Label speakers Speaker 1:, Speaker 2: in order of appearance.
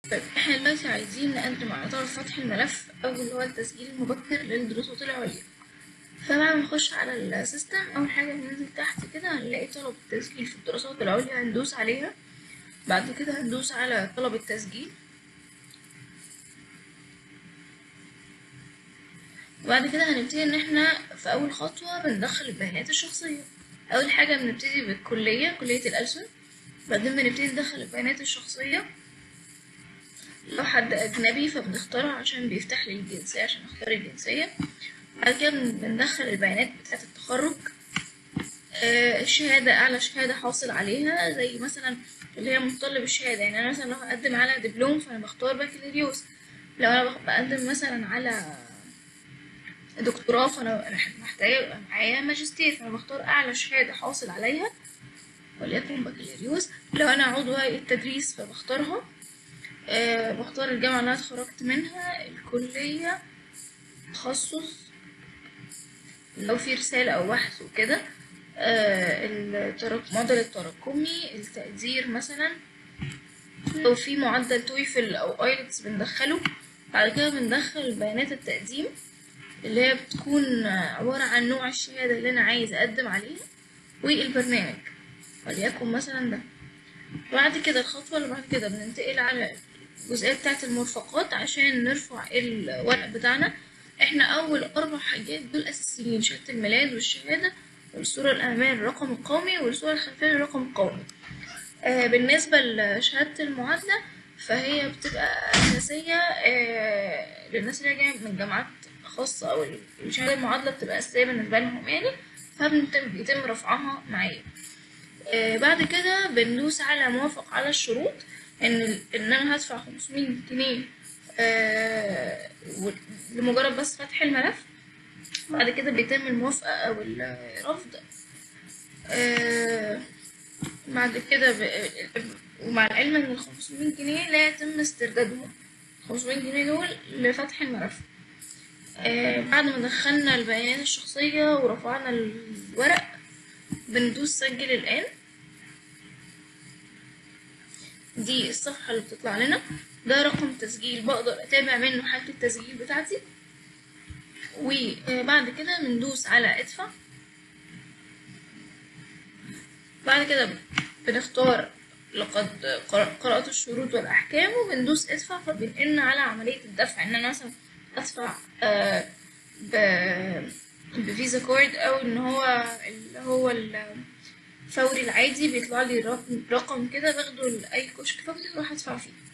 Speaker 1: طيب احنا دلوقتي عايزين نقدم على طلب فتح الملف او اللي هو التسجيل المبكر للدراسات العليا. فبعد ما نخش على السيستم اول حاجه بننزل تحت كده هنلاقي طلب التسجيل في الدراسات العليا، هندوس عليها. بعد كده هندوس على طلب التسجيل، وبعد كده هنبتدي ان احنا في اول خطوه بندخل البيانات الشخصيه. اول حاجه بنبتدي بالكليه، كليه الألسن. بعدين بنبتدي ندخل البيانات الشخصيه. لو حد أجنبي فبنختارها عشان بيفتح لي الجنسية عشان أختار الجنسية. بعد كده بندخل البيانات بتاعة التخرج، الشهادة، أعلى شهادة حاصل عليها، زي مثلا اللي هي متطلب الشهادة. يعني أنا مثلا لو هقدم على دبلوم فأنا بختار بكالوريوس. لو أنا بقدم مثلا على دكتوراه فأنا محتاجة يبقى معايا ماجستير، فأنا بختار أعلى شهادة حاصل عليها وليكن بكالوريوس. لو أنا عضو هيئة التدريس فبختارها. بختار الجامعة اللي أنا اتخرجت منها، الكلية، تخصص، لو في رسالة أو بحث وكده، المعدل التراكمي، التقدير مثلا، لو في معدل تويفل أو ايلتس بندخله. بعد كده بندخل بيانات التقديم اللي هي بتكون عبارة عن نوع الشهادة اللي أنا عايز أقدم عليها والبرنامج وليكن مثلا ده. بعد كده الخطوة اللي بعد كده بننتقل على الجزئية بتاعة المرفقات عشان نرفع الورق بتاعنا. احنا أول 4 حاجات دول أساسيين: شهادة الميلاد والشهادة والصورة الأمامية للرقم القومي والصورة الخلفية للرقم القومي. بالنسبة لشهادة المعادلة فهي بتبقى أساسية للناس اللي جاية من جامعات خاصة، أو الشهادة المعادلة بتبقى أساسية بالنسبة لهم يعني، فبيتم رفعها معايا. بعد كده بندوس على موافق على الشروط، ان انا هدفع 500 جنيه لمجرد بس فتح الملف. بعد كده بيتم الموافقة او الرفض. بعد كده ومع العلم ان ال 500 جنيه لا يتم استردادهم، 500 جنيه دول لفتح الملف. بعد ما دخلنا البيانات الشخصية ورفعنا الورق بندوس سجل الآن. دي الصفحة اللي بتطلع لنا، ده رقم تسجيل بقدر اتابع منه حالة التسجيل بتاعتي. وبعد كده بندوس على ادفع. بعد كده بنختار لقد قرأت الشروط والأحكام وبندوس ادفع، فبينقلنا على عملية الدفع، ان انا مثلا ادفع بفيزا كارد، او ان هو اللي هو الفوري العادي بيطلع لي رقم كده باخده لأي كشك فبروح ادفع فيه.